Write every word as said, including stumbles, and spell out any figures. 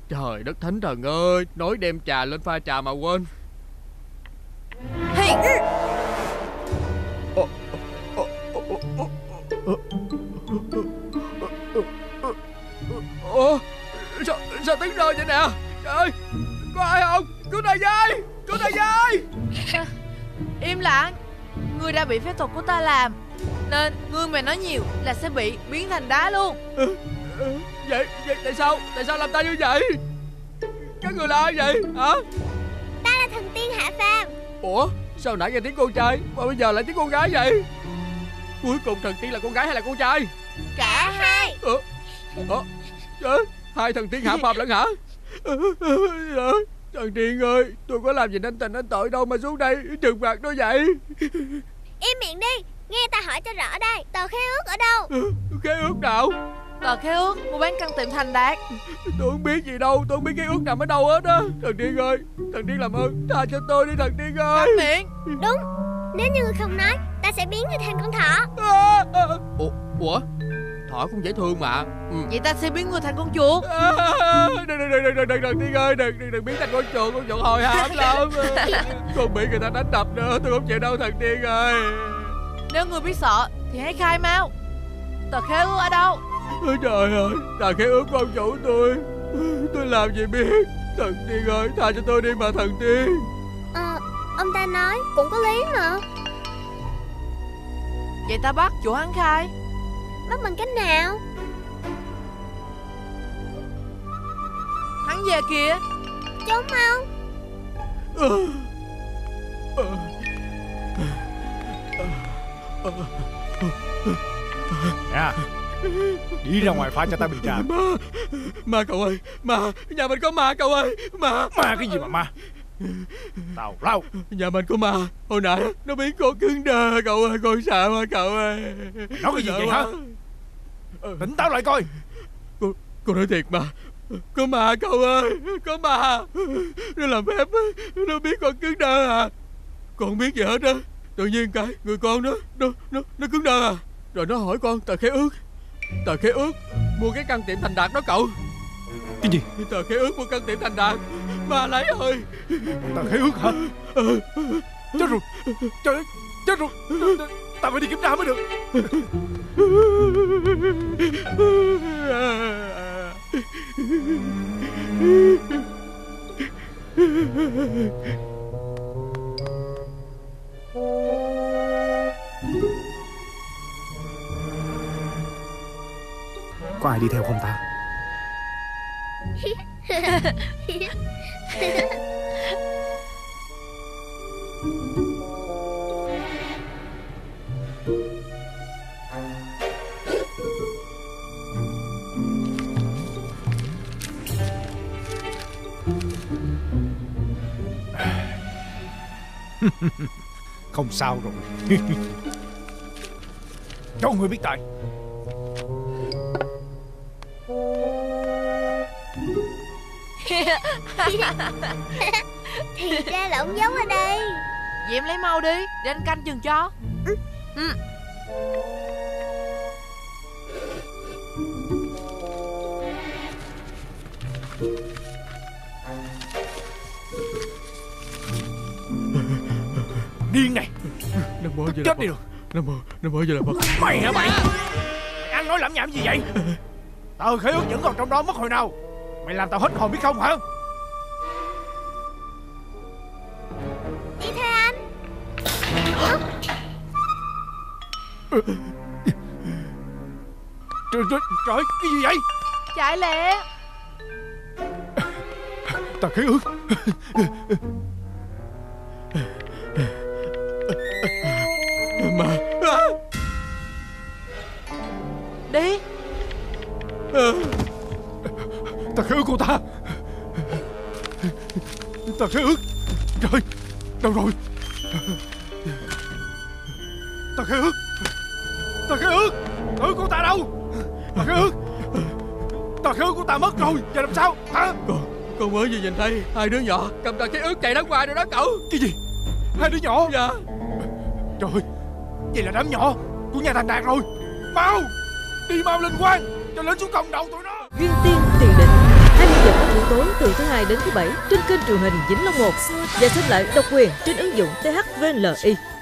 Trời đất thánh thần ơi, nói đem trà lên pha trà mà quên. Hey. Ủa, sao, sao tiếng rơi vậy nè? Trời ơi, có ai không? Cứu ta với, cứu ta với. Im lặng. Ngươi đã bị phép thuật của ta làm, nên ngươi mà nói nhiều là sẽ bị biến thành đá luôn. Ừ, ừ, vậy, vậy tại sao, tại sao làm ta như vậy? Các người là ai vậy hả? Ta là thần tiên Hạ Phàm. Ủa, sao nãy nghe tiếng con trai mà bây giờ lại tiếng con gái vậy? Cuối cùng thần tiên là con gái hay là con trai? Cả hai. Ủa, Ủa? Ủa? Hai thần tiên Hạ Phàm lẫn hả? Thần tiên ơi, tôi có làm gì nên tình nên tội đâu mà xuống đây trừng phạt nó vậy? Im miệng đi, nghe ta hỏi cho rõ đây. Tờ khế ước ở đâu? Khế ước nào? Tờ khế ước mua bán căn tiệm thành đạt. Tôi không biết gì đâu, tôi không biết khế ước nằm ở đâu hết á. Thần tiên ơi, thần tiên làm ơn tha cho tôi đi thần tiên ơi. Câm miệng. Đúng, nếu như ngươi không nói, ta sẽ biến ngươi thành con thỏ. À, à. Ủa, ủa? Thỏ cũng dễ thương mà. Ừ. Vậy ta sẽ biến ngươi thành con chuột. À, đừng, đừng, đừng, đừng, đừng, đừng, thần tiên ơi, đừng, đừng, đừng biến thành con chuột, con chuột hồi hám lắm. Con bị người ta đánh đập nữa, tôi không chịu đâu thần tiên ơi. Nếu ngươi biết sợ thì hãy khai mau. Tờ khế ước ở đâu? Ôi trời ơi, tờ khế ước của ông chủ tôi, tôi làm gì biết. Thần tiên ơi, tha cho tôi đi mà thần tiên. Ờ, ông ta nói cũng có lý mà. Vậy ta bắt chủ hắn khai. Bắt bằng cách nào? Hắn về kìa. Trốn mau. Ờ, ờ, ờ, Nè, đi ra ngoài pha cho ta bình trà. Ma, ma cậu ơi, ma, nhà mình có ma cậu ơi, ma. Ma cái gì mà ma? Tào lao. Nhà mình có ma, hồi nãy nó biến con cứng đơ cậu ơi, con sợ mà cậu ơi. Nói cái gì vậy hả? Tỉnh táo lại coi. Cô, cô nói thiệt mà, có ma cậu ơi, có ma. Nó làm phép, nó biến con cứng đơ à. Con không biết gì hết á. Tự nhiên cái người con đó, nó, nó, nó cứng đơ à. Rồi nó hỏi con tờ khế ước. Tờ khế ước mua cái căn tiệm thành đạt đó cậu. Cái gì? Tờ khế ước mua căn tiệm thành đạt. Ma lấy ơi. Tờ khế ước hả? Ừ. Chết rồi. Trời ơi, chết rồi. Ta phải đi kiểm tra mới được. Có ai đi theo không ta? Không sao rồi. Cho người biết tại. Thì ra là ông giấu ở đây. Vậy em lấy mau đi, để anh canh chừng cho. Ừ. Ừ. Điên này. Nó mới chết Phật. Đi được. Nó mới, nó mới vậy là Phật. Mày hả mày? Mày ăn nói lẩm nhẩm gì vậy? Tờ khế ước vẫn còn trong đó mất hồi nào. Mày làm tao hết hồn biết không hả? Đi theo anh. Trời, trời, trời, cái gì vậy? Chạy lẹ. Tờ khế ước. Mà đi. Tờ khế ước của ta. Tờ khế ước. Trời, đâu rồi? Tờ khế ước. Tờ khế ước. Tờ khế ước của ta đâu? Tờ khế ước. Tờ khế ước của ta mất rồi. Giờ làm sao hả? Con, con mới vừa nhìn thấy hai đứa nhỏ cầm tờ khế ước chạy ra ngoài rồi đó cậu. Cái gì? Hai đứa nhỏ? Dạ. Trời, vậy là đám nhỏ của nhà thành đạt rồi. Mau, đi mau lên quan cho lên xuống cộng đầu tụi nó. Duyên tiên tiền định hai mươi giờ buổi tối từ thứ hai đến thứ bảy trên kênh truyền hình Vĩnh Long một và xem lại độc quyền trên ứng dụng tê hát vê en lờ i.